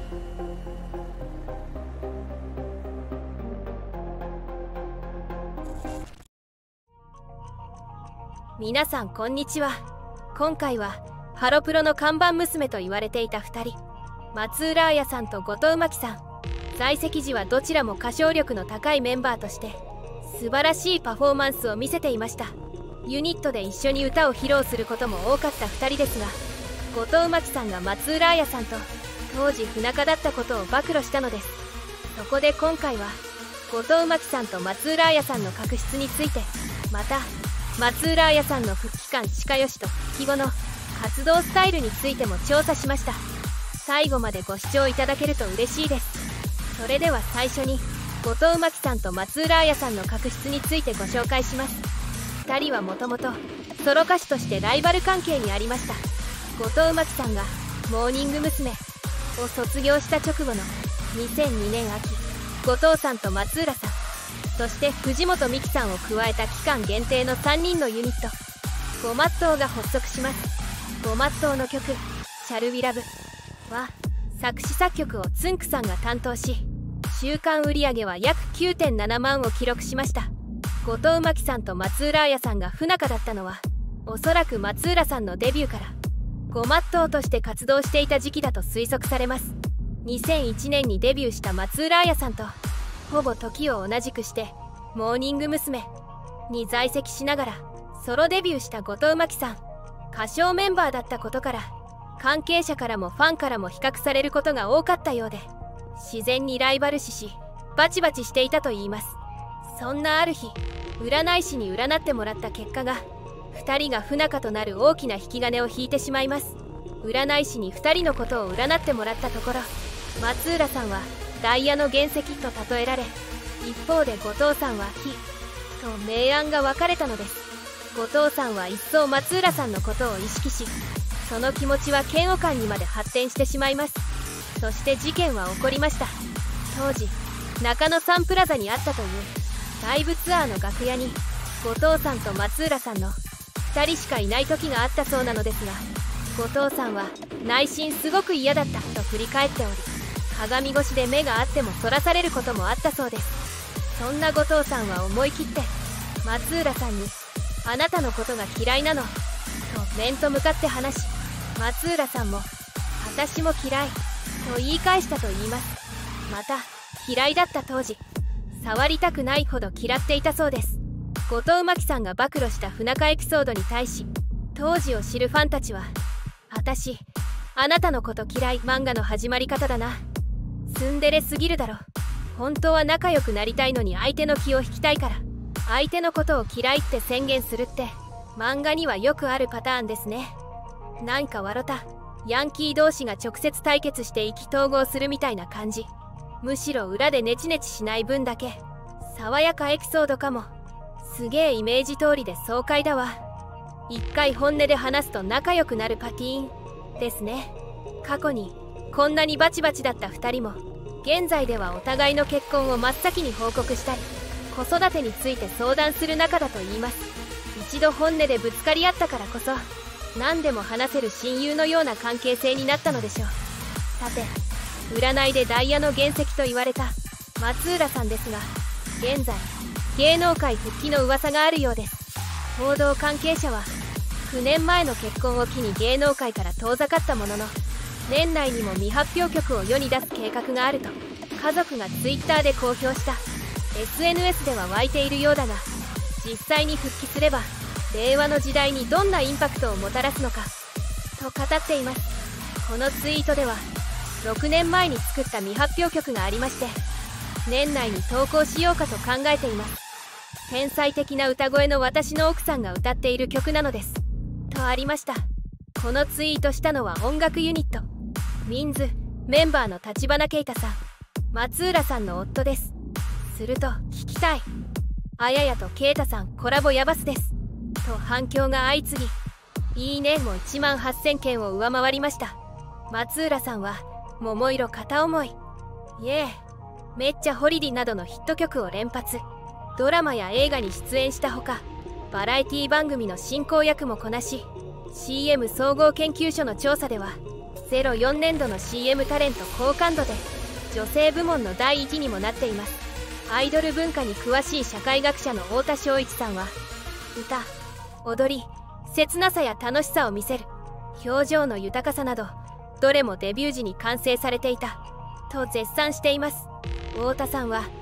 皆さんこんにちは。今回はハロプロの看板娘と言われていた2人、松浦綾さんと後藤真希さん。在籍時はどちらも歌唱力の高いメンバーとして素晴らしいパフォーマンスを見せていました。ユニットで一緒に歌を披露することも多かった2人ですが、後藤真希さんが松浦綾さんと当時不仲だったことを暴露したのです。そこで今回は後藤真希さんと松浦綾さんの確執について、また松浦綾さんの復帰感近よしと復帰後の活動スタイルについても調査しました。最後までご視聴いただけると嬉しいです。それでは最初に後藤真希さんと松浦綾さんの確執についてご紹介します。2人はもともとソロ歌手としてライバル関係にありました。後藤真希さんがモーニング娘。を卒業した直後の2002年秋、後藤さんと松浦さん、そして藤本美貴さんを加えた期間限定の3人のユニットごまっとうが発足します。ごまっとうの曲「シャルウィラブ」は作詞作曲をつんくさんが担当し、週間売上は約 9.7 万を記録しました。後藤真希さんと松浦綾さんが不仲だったのは、おそらく松浦さんのデビューからごまっとうとして活動していた時期だと推測されます。2001年にデビューした松浦綾さんとほぼ時を同じくしてモーニング娘。に在籍しながらソロデビューした後藤真希さん、歌唱メンバーだったことから関係者からもファンからも比較されることが多かったようで、自然にライバル視しバチバチしていたといいます。そんなある日、占い師に占ってもらった結果が2人が不仲となる大きな引き金を引いてしまいます。占い師に2人のことを占ってもらったところ、松浦さんはダイヤの原石と例えられ、一方で後藤さんは火と明暗が分かれたのです。後藤さんは一層松浦さんのことを意識し、その気持ちは嫌悪感にまで発展してしまいます。そして事件は起こりました。当時中野サンプラザにあったというライブツアーの楽屋に後藤さんと松浦さんの2人しかいない時があったそうなのですが、後藤さんは内心すごく嫌だったと振り返っており、鏡越しで目があってもそらされることもあったそうです。そんな後藤さんは思い切って松浦さんに「あなたのことが嫌いなの」と面と向かって話し、松浦さんも「私も嫌い」と言い返したと言います。また嫌いだった当時、触りたくないほど嫌っていたそうです。後藤真希さんが暴露した不仲エピソードに対し、当時を知るファンたちは「私あなたのこと嫌い漫画の始まり方だな、ツンデレすぎるだろ、本当は仲良くなりたいのに相手の気を引きたいから相手のことを嫌いって宣言するって漫画にはよくあるパターンですね。なんか笑ったヤンキー同士が直接対決して意気投合するみたいな感じ、むしろ裏でネチネチしない分だけ爽やかエピソードかも、すげえイメージ通りで爽快だわ、一回本音で話すと仲良くなるパティーンですね。過去にこんなにバチバチだった2人も現在ではお互いの結婚を真っ先に報告したり子育てについて相談する仲だといいます。一度本音でぶつかり合ったからこそ何でも話せる親友のような関係性になったのでしょう。さて、占いでダイヤの原石と言われた松浦さんですが、現在芸能界復帰の噂があるようです。報道関係者は9年前の結婚を機に芸能界から遠ざかったものの、年内にも未発表曲を世に出す計画があると家族が Twitter で公表した。 SNS では湧いているようだが、実際に復帰すれば令和の時代にどんなインパクトをもたらすのかと語っています。このツイートでは6年前に作った未発表曲がありまして、年内に投稿しようかと考えています。天才的な歌声の私の奥さんが歌っている曲なのですとありました。このツイートしたのは音楽ユニットミンズメンバーの立花慶太さん、松浦さんの夫です。すると聞きたい、あややと慶太さんコラボヤバスですと反響が相次ぎ、いいねも1万8000件を上回りました。松浦さんは桃色片思い、イエー、めっちゃホリディなどのヒット曲を連発、ドラマや映画に出演したほかバラエティ番組の進行役もこなし、 CM 総合研究所の調査では 04年度の CM タレント好感度で女性部門の第1にもなっています。アイドル文化に詳しい社会学者の太田昭一さんは、歌、踊り、切なさや楽しさを見せる表情の豊かさなど、どれもデビュー時に完成されていたと絶賛しています。太田さんは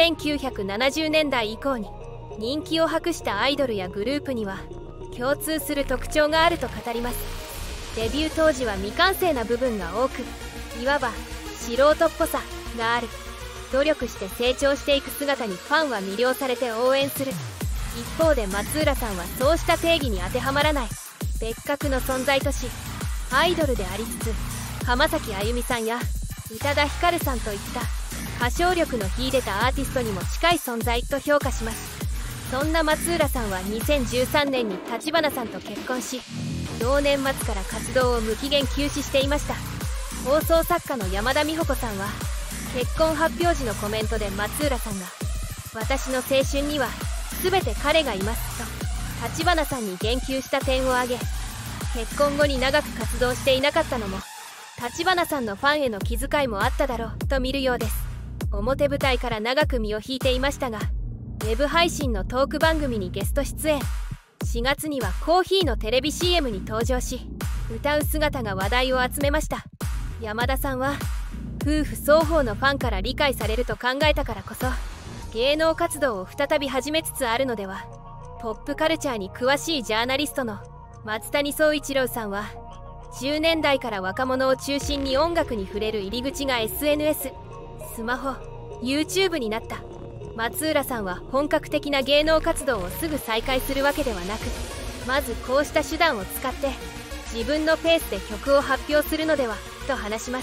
1970年代以降に人気を博したアイドルやグループには共通する特徴があると語ります。デビュー当時は未完成な部分が多く、いわば素人っぽさがある。努力して成長していく姿にファンは魅了されて応援する。一方で松浦さんはそうした定義に当てはまらない別格の存在とし、アイドルでありつつ浜崎あゆみさんや宇多田ヒカルさんといった歌唱力の秀でたアーティストにも近い存在と評価します。そんな松浦さんは2013年に立花さんと結婚し、同年末から活動を無期限休止していました。放送作家の山田美穂子さんは結婚発表時のコメントで松浦さんが「私の青春には全て彼がいます」と立花さんに言及した点を挙げ、結婚後に長く活動していなかったのも立花さんのファンへの気遣いもあっただろうと見るようです。表舞台から長く身を引いていましたが、ウェブ配信のトーク番組にゲスト出演、4月にはコーヒーのテレビ CM に登場し歌う姿が話題を集めました。山田さんは夫婦双方のファンから理解されると考えたからこそ芸能活動を再び始めつつあるのでは。ポップカルチャーに詳しいジャーナリストの松谷宗一郎さんは、10年代から若者を中心に音楽に触れる入り口が SNS、スマホ、YouTube になった。松浦さんは本格的な芸能活動をすぐ再開するわけではなく、まずこうした手段を使って自分のペースで曲を発表するのではと話します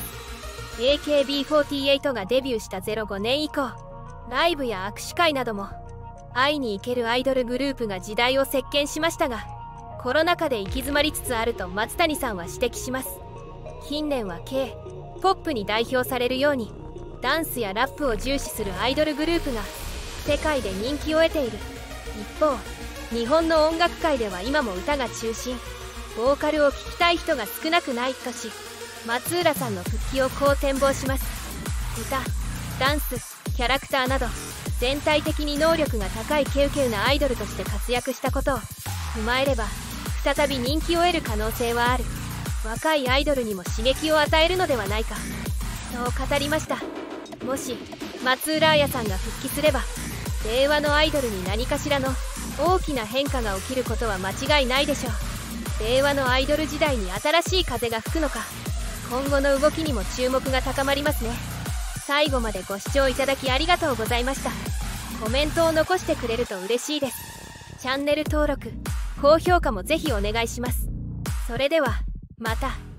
。AKB48 がデビューした05年以降、ライブや握手会なども会いに行けるアイドルグループが時代を席巻しましたが、コロナ禍で行き詰まりつつあると松谷さんは指摘します。近年は K-POP に代表されるようにダンスやラップを重視するアイドルグループが世界で人気を得ている。一方、日本の音楽界では今も歌が中心、ボーカルを聴きたい人が少なくないとし、松浦さんの復帰をこう展望します。歌、ダンス、キャラクターなど全体的に能力が高いケウケウなアイドルとして活躍したことを踏まえれば、再び人気を得る可能性はある。若いアイドルにも刺激を与えるのではないか、そう語りました。もし松浦綾さんが復帰すれば、令和のアイドルに何かしらの大きな変化が起きることは間違いないでしょう。令和のアイドル時代に新しい風が吹くのか、今後の動きにも注目が高まりますね。最後までご視聴いただきありがとうございました。コメントを残してくれると嬉しいです。チャンネル登録、高評価もぜひお願いします。それではまた。